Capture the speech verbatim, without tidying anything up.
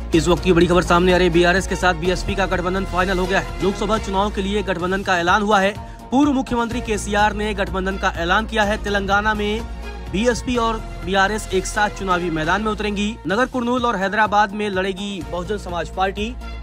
इस वक्त की बड़ी खबर सामने आ रही, बीआरएस के साथ बीएसपी का गठबंधन फाइनल हो गया है। लोकसभा चुनाव के लिए गठबंधन का ऐलान हुआ है। पूर्व मुख्यमंत्री केसीआर ने गठबंधन का ऐलान किया है। तेलंगाना में बीएसपी और बीआरएस एक साथ चुनावी मैदान में उतरेंगी। नगर कुर्नूल और हैदराबाद में लड़ेगी बहुजन समाज पार्टी।